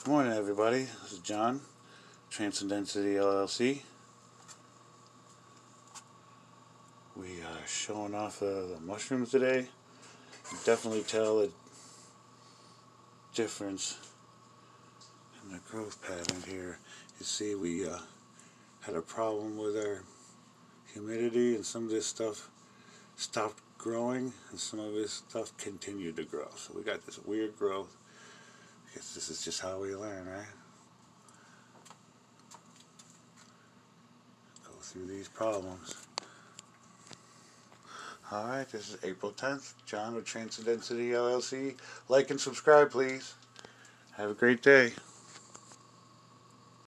Good morning, everybody. This is John, Transcendentity LLC. We are showing off the mushrooms today. You definitely tell a difference in the growth pattern here. You see, we had a problem with our humidity, and some of this stuff stopped growing, and some of this stuff continued to grow. So we got this weird growth. I guess this is just how we learn, right? Go through these problems. Alright, this is April 10th. John with Transcendentity LLC. Like and subscribe, please. Have a great day.